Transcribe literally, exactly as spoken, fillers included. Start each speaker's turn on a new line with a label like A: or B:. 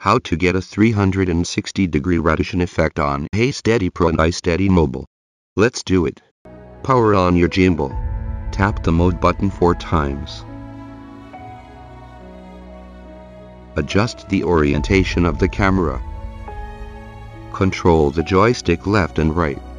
A: How to get a three hundred sixty degree rotation effect on HeySteady Pro and iSteady Mobile. Let's do it. Power on your gimbal. Tap the mode button four times. Adjust the orientation of the camera. Control the joystick left and right.